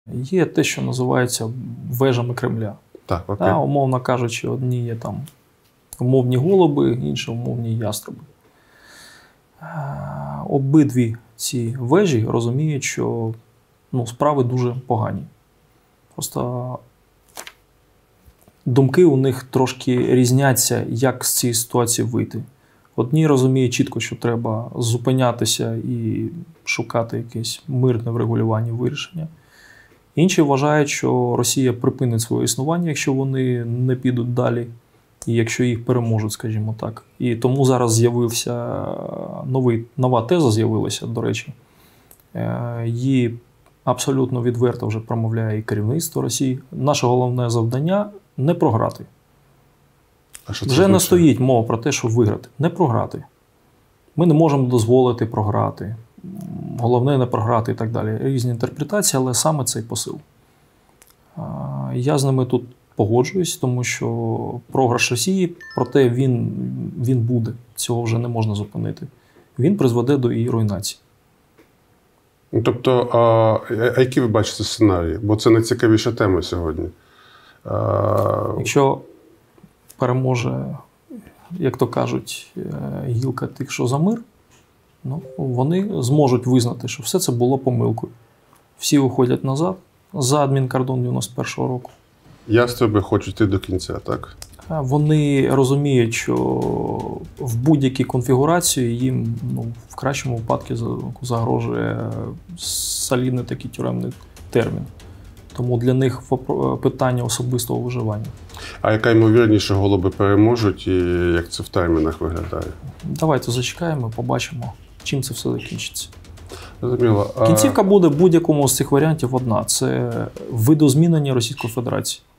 Є те, що називається вежами Кремля. Так, окей. Умовно кажучи, одні є там умовні голуби, інші умовні яструби. Обидві ці вежі розуміють, що справи дуже погані. Просто думки у них трошки різняться, як з цієї ситуації вийти. Одні розуміють чітко, що треба зупинятися і шукати якесь мирне врегулювання, вирішення. Інші вважають, що Росія припинить своє існування, якщо вони не підуть далі, і якщо їх переможуть, скажімо так. І тому зараз з'явився нова теза з'явилася, до речі. Її абсолютно відверто вже промовляє і керівництво Росії. Наше головне завдання – не програти. Вже не стоїть мова про те, що виграти. Не програти. Ми не можемо дозволити програти. Головне не програти і так далі. Різні інтерпретації, але саме цей посил. Я з ними тут погоджуюсь, тому що програш Росії, проте він буде. Цього вже не можна зупинити. Він призведе до її руйнації. Тобто, а які ви бачите сценарії? Бо це найцікавіша тема сьогодні. Якщо переможе, як то кажуть, гілка тих, що за мир, вони зможуть визнати, що все це було помилкою. Всі виходять назад за адмінкордон 91-го року. Ястреби хочуть йти до кінця, так? Вони розуміють, що в будь-якій конфігурації їм в кращому випадку загрожує солідний такий тюремний термін. Тому для них питання особистого виживання. А яка ймовірність, що голуби переможуть і як це в термінах виглядає? Давайте зачекаємо, побачимо, чим це все закінчиться. Зрозуміло. Кінцівка буде в будь-якому з цих варіантів одна. Це видозмінення Російської Федерації.